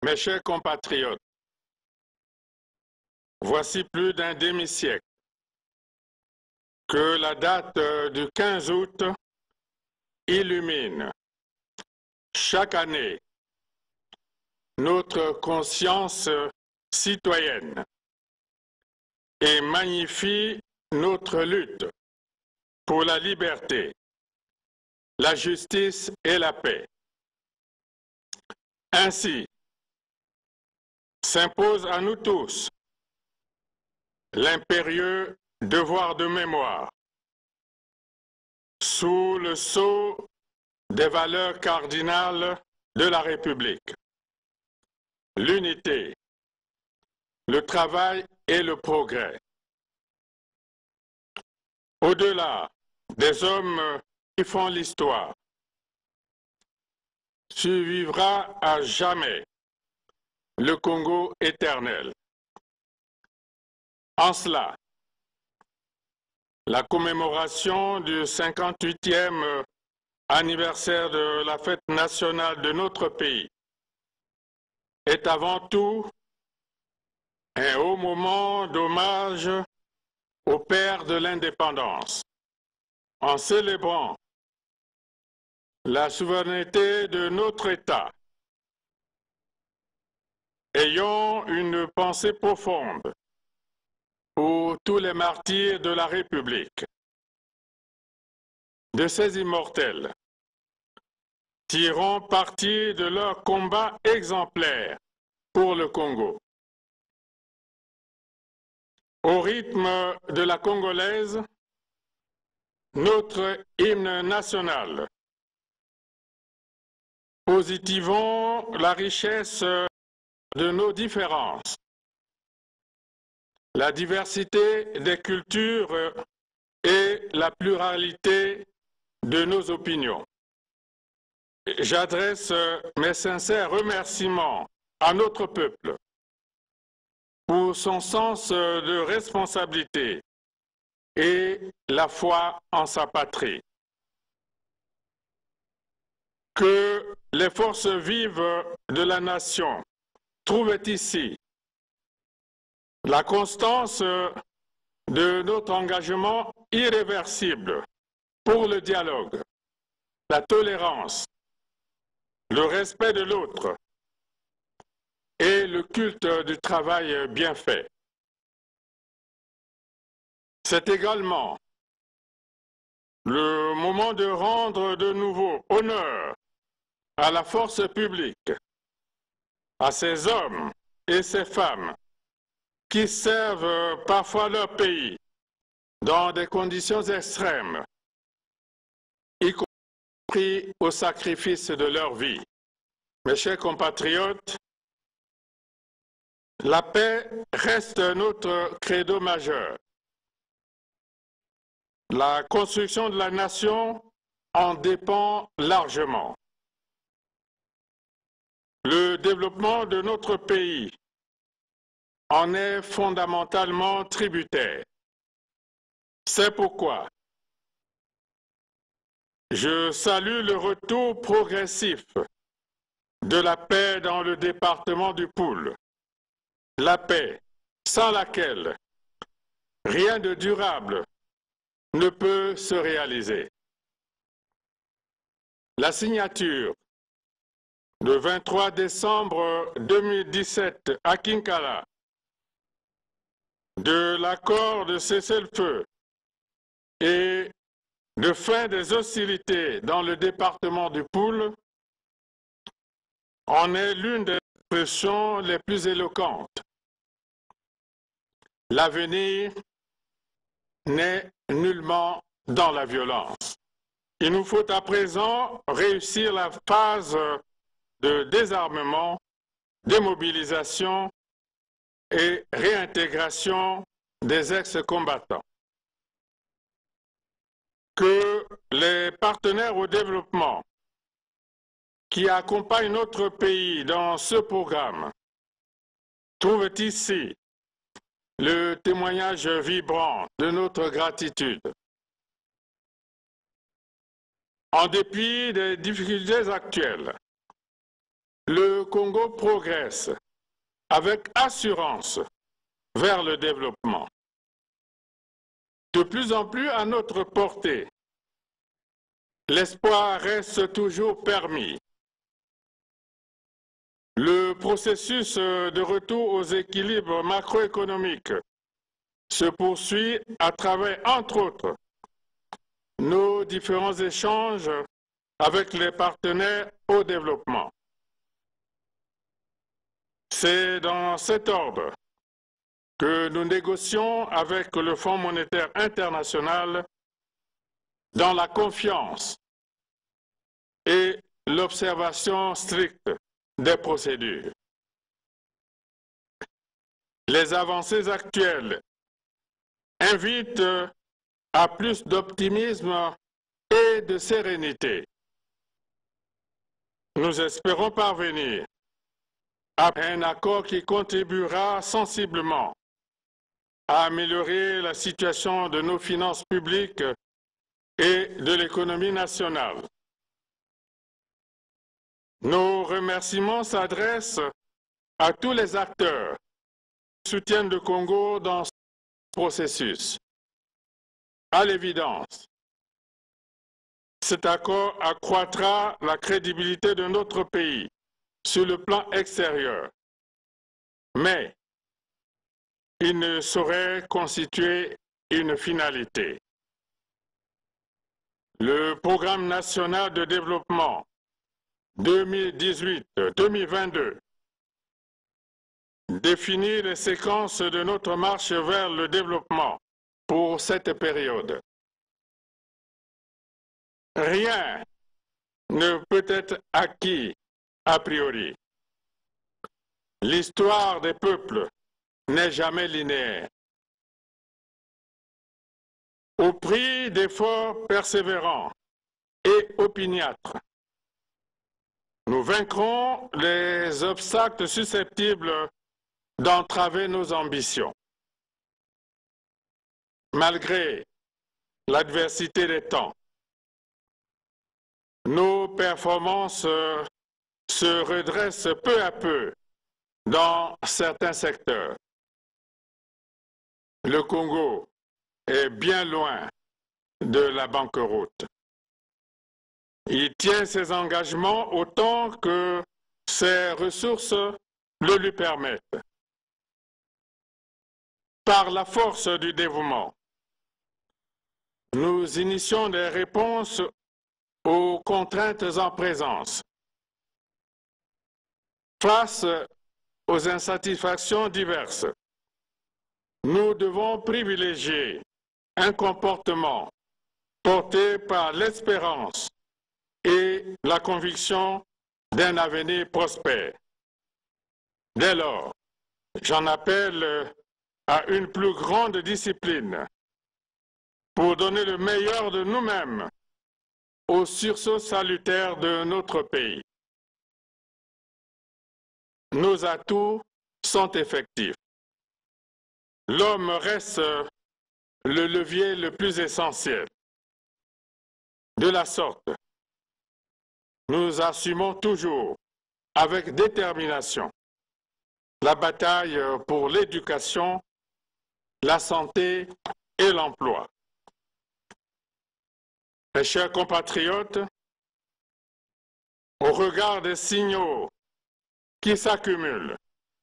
Mes chers compatriotes, voici plus d'un demi-siècle que la date du 15 août illumine chaque année notre conscience citoyenne et magnifie notre lutte pour la liberté, la justice et la paix. Ainsi, s'impose à nous tous l'impérieux devoir de mémoire sous le sceau des valeurs cardinales de la République: l'unité, le travail et le progrès. Au-delà des hommes qui font l'histoire, survivra à jamais le Congo éternel. En cela, la commémoration du 58e anniversaire de la fête nationale de notre pays est avant tout un haut moment d'hommage au père de l'indépendance, en célébrant la souveraineté de notre État. Ayons une pensée profonde pour tous les martyrs de la République, de ces immortels, tirant parti de leur combat exemplaire pour le Congo. Au rythme de la congolaise, notre hymne national, positivons la richesse de nos différences, la diversité des cultures et la pluralité de nos opinions. J'adresse mes sincères remerciements à notre peuple pour son sens de responsabilité et la foi en sa patrie. Que les forces vives de la nation trouvent ici la constance de notre engagement irréversible pour le dialogue, la tolérance, le respect de l'autre et le culte du travail bien fait. C'est également le moment de rendre de nouveau honneur à la force publique, à ces hommes et ces femmes qui servent parfois leur pays dans des conditions extrêmes, y compris au sacrifice de leur vie. Mes chers compatriotes, la paix reste notre credo majeur. La construction de la nation en dépend largement. Le développement de notre pays en est fondamentalement tributaire. C'est pourquoi je salue le retour progressif de la paix dans le département du Poul. La paix sans laquelle rien de durable ne peut se réaliser. La signature le 23 décembre 2017 à Kinkala de l'accord de cessez-le-feu et de fin des hostilités dans le département du Poul en est l'une des expressions les plus éloquentes. L'avenir n'est nullement dans la violence. Il nous faut à présent réussir la phase de désarmement, démobilisation et réintégration des ex-combattants. Que les partenaires au développement qui accompagnent notre pays dans ce programme trouvent ici le témoignage vibrant de notre gratitude. En dépit des difficultés actuelles, le Congo progresse avec assurance vers le développement. De plus en plus à notre portée, l'espoir reste toujours permis. Le processus de retour aux équilibres macroéconomiques se poursuit à travers, entre autres, nos différents échanges avec les partenaires au développement. C'est dans cet ordre que nous négocions avec le Fonds monétaire international dans la confiance et l'observation stricte des procédures. Les avancées actuelles invitent à plus d'optimisme et de sérénité. Nous espérons parvenir à un accord qui contribuera sensiblement à améliorer la situation de nos finances publiques et de l'économie nationale. Nos remerciements s'adressent à tous les acteurs qui soutiennent le Congo dans ce processus. À l'évidence, cet accord accroîtra la crédibilité de notre pays sur le plan extérieur, mais il ne saurait constituer une finalité. Le Programme national de développement 2018-2022 définit les séquences de notre marche vers le développement pour cette période. Rien ne peut être acquis a priori. L'histoire des peuples n'est jamais linéaire. Au prix d'efforts persévérants et opiniâtres, nous vaincrons les obstacles susceptibles d'entraver nos ambitions. Malgré l'adversité des temps, nos performances se redressent peu à peu dans certains secteurs. Le Congo est bien loin de la banqueroute. Il tient ses engagements autant que ses ressources le lui permettent. Par la force du dévouement, nous initions des réponses aux contraintes en présence. Face aux insatisfactions diverses, nous devons privilégier un comportement porté par l'espérance et la conviction d'un avenir prospère. Dès lors, j'en appelle à une plus grande discipline pour donner le meilleur de nous-mêmes au sursaut salutaire de notre pays. Nos atouts sont effectifs. L'homme reste le levier le plus essentiel. De la sorte, nous assumons toujours avec détermination la bataille pour l'éducation, la santé et l'emploi. Mes chers compatriotes, au regard des signaux qui s'accumulent,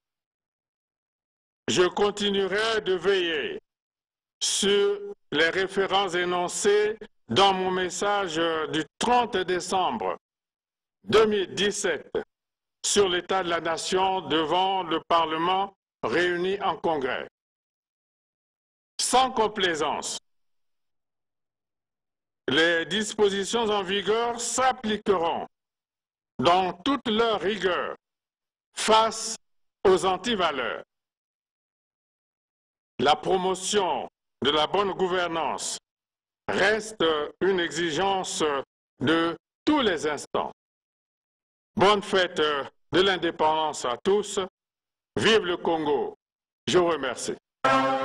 je continuerai de veiller sur les références énoncées dans mon message du 30 décembre 2017 sur l'état de la nation devant le Parlement réuni en Congrès. Sans complaisance, les dispositions en vigueur s'appliqueront dans toute leur rigueur face aux antivaleurs. La promotion de la bonne gouvernance reste une exigence de tous les instants. Bonne fête de l'indépendance à tous. Vive le Congo. Je vous remercie.